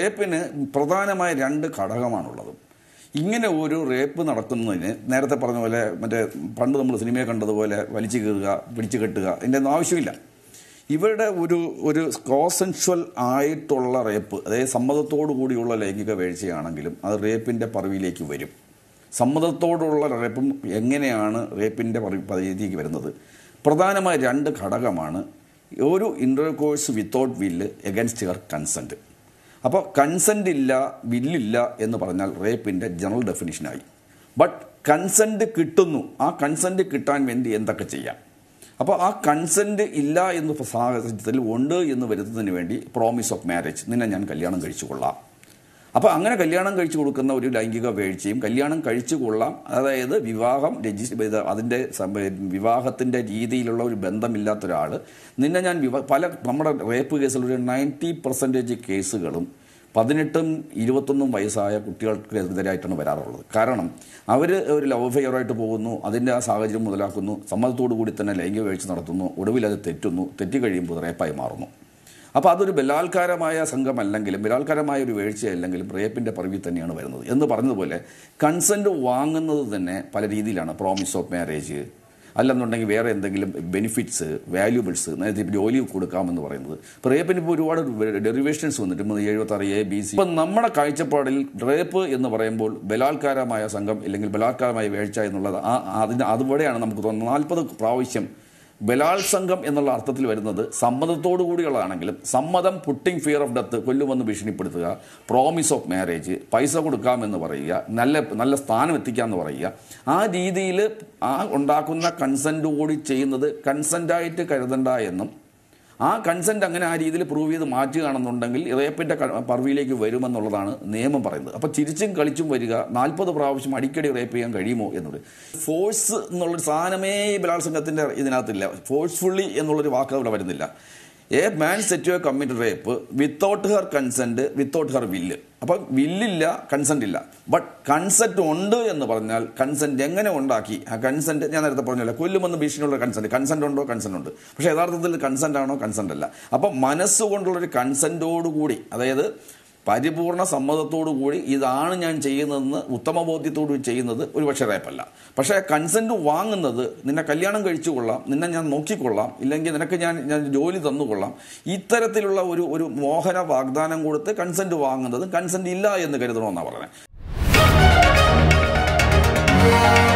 റേപ്പിന് പ്രധാനമായ രണ്ട് ഘടകമാണുള്ളത്. ഇങ്ങനെ ഒരു റേപ്പ് നടക്കുന്നതിന് നേരത്തെ പറഞ്ഞ പോലെ മറ്റേ പണ്ട് നമ്മൾ സിനിമയെ കണ്ടതുപോലെ വലിച്ചു കീറുക, പിടിച്ചു കെട്ടുക, ഇതിൻ്റെ ഒന്നും ആവശ്യമില്ല. ഇവരുടെ ഒരു കോൺസെൻഷ്വൽ ആയിട്ടുള്ള റേപ്പ്, അതായത് സമ്മതത്തോടു കൂടിയുള്ള ലൈംഗിക വീഴ്ചയാണെങ്കിലും അത് റേപ്പിൻ്റെ പദവിയിലേക്ക് വരും. സമ്മതത്തോടുള്ള റേപ്പും എങ്ങനെയാണ് റേപ്പിൻ്റെ പദവിയിലേക്ക് വരുന്നത്? പ്രധാനമായ രണ്ട് ഘടകമാണ്. ഒരു intercourse without will against your consent. അപ്പോൾ കൺസെൻ്റ് ഇല്ല, വില്ലില്ല എന്ന് പറഞ്ഞാൽ റേപ്പിൻ്റെ ജനറൽ ഡെഫിനിഷനായി. ബട്ട് കൺസെൻറ്റ് കിട്ടുന്നു. ആ കൺസെൻറ്റ് കിട്ടാൻ വേണ്ടി എന്തൊക്കെ ചെയ്യാം? അപ്പോൾ ആ കൺസെൻറ്റ് ഇല്ല എന്ന സാഹചര്യത്തിൽ ഉണ്ട് എന്ന് വരുന്നതിന് വേണ്ടി പ്രോമിസ് ഓഫ് മാരേജ്, നിന്നെ ഞാൻ കല്യാണം കഴിച്ചു കൊള്ളാം. അപ്പോൾ അങ്ങനെ കല്യാണം കഴിച്ചു കൊടുക്കുന്ന ഒരു ലൈംഗിക വീഴ്ചയും കല്യാണം കഴിച്ചു കൊള്ളാം, അതായത് വിവാഹം അതിൻ്റെ വിവാഹത്തിൻ്റെ രീതിയിലുള്ള ഒരു ബന്ധമില്ലാത്ത ഒരാൾ നിന്നെ ഞാൻ പല നമ്മുടെ റേപ്പ് കേസിലൊരു 90% കേസുകളും 18ഉം 21ഉം വയസ്സായ കുട്ടികൾക്കെതിരായിട്ടാണ് വരാറുള്ളത്. കാരണം അവർ ഒരു ലവ് ഫെയറായിട്ട് പോകുന്നു, അതിൻ്റെ ആ സാഹചര്യം മുതലാക്കുന്നു, സമ്മതത്തോടു കൂടി തന്നെ ലൈംഗിക വീഴ്ച നടത്തുന്നു, ഒടുവിൽ അത് തെറ്റി കഴിയുമ്പോൾ റേപ്പായി മാറുന്നു. അപ്പോൾ അതൊരു ബലാത്കാരമായ സംഘമല്ലെങ്കിലും ബലാത്കാരമായ ഒരു വീഴ്ചയല്ലെങ്കിലും റേപ്പിൻ്റെ പരിധി തന്നെയാണ് വരുന്നത്. എന്ന് പറഞ്ഞതുപോലെ കൺസെൻറ്റ് വാങ്ങുന്നത് തന്നെ പല രീതിയിലാണ്. പ്രോമിസ് ഓഫ് മാരേജ്, അല്ലെന്നുണ്ടെങ്കിൽ വേറെ എന്തെങ്കിലും ബെനിഫിറ്റ്സ്, വാല്യൂബിൾസ്, നേരത്തെ ജോലി കൊടുക്കാമെന്ന് പറയുന്നത്. ഇപ്പോൾ റേപ്പിന് ഇപ്പോൾ ഒരുപാട് ഡെറിവേഷൻസ് വന്നിട്ട് 76A BC. ഇപ്പം നമ്മുടെ കാഴ്ചപ്പാടിൽ റേപ്പ് എന്ന് പറയുമ്പോൾ ബലാത്കാരമായ സംഘം അല്ലെങ്കിൽ ബലാത്കാരമായ വീഴ്ച എന്നുള്ളത് അതുവരെയാണ് നമുക്ക് തോന്നുന്നത്. 40 പ്രാവശ്യം ബലാത്സംഗം എന്നുള്ള അർത്ഥത്തിൽ വരുന്നത് സമ്മതത്തോടു കൂടിയുള്ളതാണെങ്കിലും സമ്മതം, പുട്ടിംഗ് ഫിയർ ഓഫ് ഡെത്ത്, കൊല്ലുമെന്ന് ഭീഷണിപ്പെടുത്തുക, പ്രോമിസ് ഓഫ് മാരേജ്, പൈസ കൊടുക്കാമെന്ന് പറയുക, നല്ല സ്ഥാനം എത്തിക്കാമെന്ന് പറയുക, ആ രീതിയിൽ ആ ഉണ്ടാക്കുന്ന കൺസെൻറ്റ് കൂടി ചെയ്യുന്നത് കൺസെൻറ്റായിട്ട് കരുതണ്ട എന്നും ആ കൺസെൻറ്റ് അങ്ങനെ ആ രീതിയിൽ പ്രൂവ് ചെയ്ത് മാറ്റുകയാണെന്നുണ്ടെങ്കിൽ റേപ്പിൻ്റെ പർവിയിലേക്ക് വരുമെന്നുള്ളതാണ് നിയമം പറയുന്നത്. അപ്പോൾ ചിരിച്ചും കളിച്ചും വരിക, 40 പ്രാവശ്യം അടിക്കടി റേപ്പ് ചെയ്യാൻ കഴിയുമോ എന്നത്. ഫോഴ്സ് എന്നുള്ളൊരു സാധനമേ ബലാത്സംഗത്തിൻ്റെ ഇതിനകത്തില്ല. ഫോഴ്സ്ഫുള്ളി എന്നുള്ളൊരു വാക്ക് അവിടെ വരുന്നില്ല. A man set to commit rape without her consent, without her will. അപ്പം വില്ലില്ല, കൺസെൻറ്റ് ഇല്ല. ബട്ട് കൺസെൻറ്റ് ഉണ്ട് എന്ന് പറഞ്ഞാൽ കൺസെൻറ്റ് എങ്ങനെ ഉണ്ടാക്കി? ആ കൺസെൻറ്റ് ഞാൻ നേരത്തെ പറഞ്ഞല്ലോ, കൊല്ലുമെന്ന് ഭീഷണിയുള്ള കൺസെൻറ്റ് ഉണ്ടോ? കൺസെൻറ്റ് ഉണ്ട്. പക്ഷേ യഥാർത്ഥത്തിൽ കൺസെൻറ്റ് ആണോ? കൺസെൻറ്റ് അല്ല. അപ്പം മനസ്സുകൊണ്ടുള്ളൊരു കൺസെൻറ്റോടുകൂടി, അതായത് പരിപൂർണ സമ്മതത്തോടു കൂടി ഇതാണ് ഞാൻ ചെയ്യുന്നതെന്ന് ഉത്തമബോധ്യത്തോടു ചെയ്യുന്നത് ഒരു പക്ഷേ റേപ്പല്ല. പക്ഷേ കൺസെൻറ്റ് വാങ്ങുന്നത് നിന്നെ കല്യാണം കഴിച്ചു കൊള്ളാം, നിന്നെ ഞാൻ നോക്കിക്കൊള്ളാം, ഇല്ലെങ്കിൽ നിനക്ക് ഞാൻ ജോലി തന്നുകൊള്ളാം, ഇത്തരത്തിലുള്ള ഒരു മോഹന വാഗ്ദാനം കൊടുത്ത് കൺസെൻറ്റ് വാങ്ങുന്നത് കൺസെൻറ്റ് ഇല്ല എന്ന് കരുതണമെന്നാണ് പറയുന്നത്.